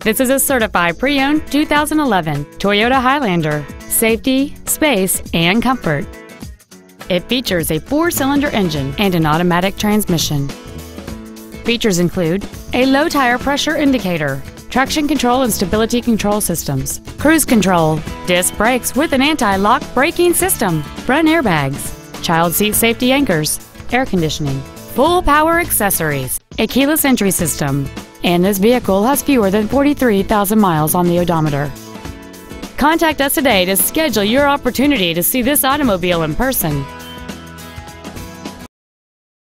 This is a certified pre-owned 2011 Toyota Highlander. Safety, space, and comfort. It features a 4-cylinder engine and an automatic transmission. Features include a low tire pressure indicator, traction control and stability control systems, cruise control, disc brakes with an anti-lock braking system, front airbags, child seat safety anchors, air conditioning, full power accessories, a keyless entry system, and this vehicle has fewer than 43,000 miles on the odometer. Contact us today to schedule your opportunity to see this automobile in person.